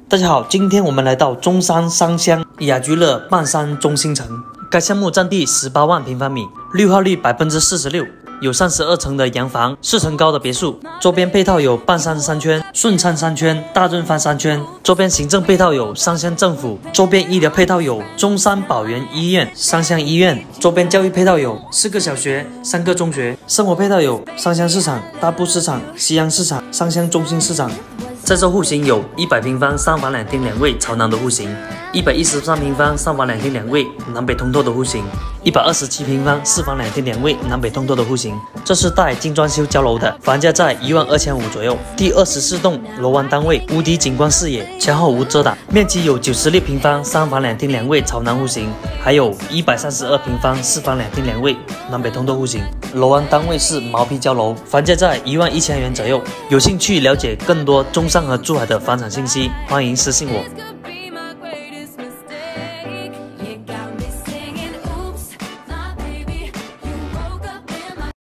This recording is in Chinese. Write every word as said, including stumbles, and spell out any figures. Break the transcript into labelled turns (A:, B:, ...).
A: 大家好，今天我们来到中山商乡雅居乐半山中心城，该项目占地十八万平方米，绿化率百分之四十六，有三十二层的洋房，四层高的别墅。周边配套有半山商圈、顺昌商圈、大润发商圈。周边行政配套有商乡政府，周边医疗配套有中山宝源医院、商乡医院。周边教育配套有四个小学、三个中学。生活配套有商乡市场、大埔市场、西洋市场、商乡中心市场。在售户型有一百平方三房两厅两卫朝南的户型，一百一十三平方三房两厅两卫南北通透的户型，一百二十七平方四房两厅两卫南北通透的户型。这是带精装修交楼的，房价在一万二千五左右。第二十四栋楼湾单位，无敌景观视野，前后无遮挡，面积有九十六平方三房两厅两卫朝南户型，还有一百三十二平方四房两厅两卫南北通透户型。楼湾单位是毛坯交楼，房价在一万一千元左右。有兴趣了解更多中山和珠海的房产信息，欢迎私信我。